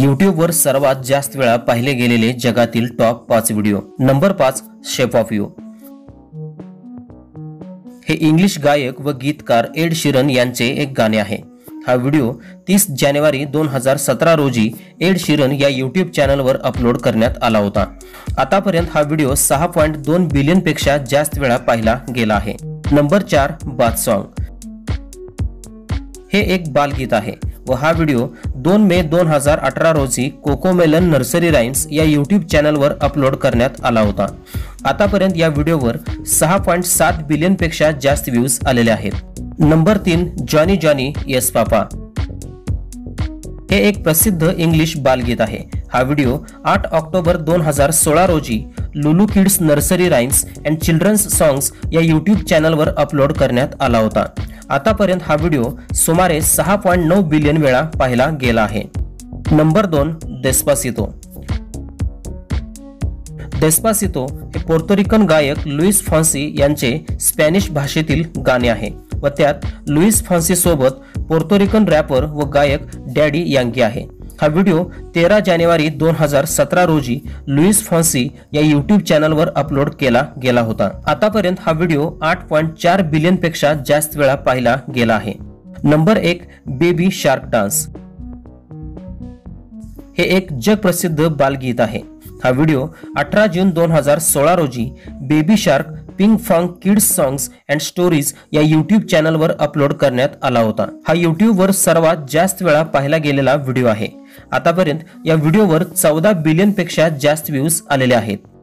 YouTube वर सर्वात जास्त वेळा पाहिले गेलेले जगातील top 5 video. Number 5, shape of you. हे इंग्लिश गायक व गीतकार एड शीरन यांचे एक गाणे आहे। हा व्हिडिओ 30 जानेवारी 2017 रोजी एड शीरन या YouTube चॅनलवर अपलोड करण्यात आला होता। आतापर्यंत हा व्हिडिओ 6.2 बिलियन पेक्षा जास्त वेळा पाहिला गेला आहे। Number 4, bath song. हे एक बालगीत आहे व हा व्हिडिओ 2 मे 2018 रोजी कोकोमेलन नर्सरी राइम्स या YouTube चॅनलवर अपलोड करण्यात आला होता। आतापर्यंत या व्हिडिओवर 6.7 बिलियन पेक्षा जास्त व्ह्यूज आलेले आहेत। Number 3, Johnny Johnny yes papa. हे एक प्रसिद्ध इंग्लिश बालगीत आहे। हा व्हिडिओ 8 ऑक्टोबर 2016 रोजी Lulu kids nursery rhymes and children's songs या YouTube चॅनलवर अपलोड करण्यात आला होता। आतापर्यंत हा व्हिडिओ सुमारे 6.9 बिलियन वेळा पाहिला गेला आहे। Number 2, Despacito. डेस्पासितो हे पोर्तोरिकन गायक लुईस फॉन्सी यांचे स्पॅनिश भाषेतील गाणे आहे व त्यात लुईस फॉन्सी सोबत पोर्तोरिकन रॅपर व गायक डॅडी यांकी आहे। हा व्हिडिओ 13 जानेवारी 2017 रोजी लुईस फॉन्सी या YouTube चॅनलवर अपलोड केला गेला होता। आतापर्यंत हा व्हिडिओ 8.4 बिलियन पेक्षा जास्त वेळा पाहिला गेला आहे। Number 1, baby shark dance. हे एक जगप्रसिद्ध बालगीत आहे। हा व्हिडिओ 18 जून 2016 रोजी baby shark Pinkfong kids songs and stories या YouTube चॅनलवर अपलोड करण्यात आला होता। हा YouTube वर सर्वात जास्त वेळा पाहिला गेलेला व्हिडिओ आहे। आतापर्यंत या व्हिडिओवर 14 बिलियन पेक्षा जास्त व्ह्यूज आलेले आहेत।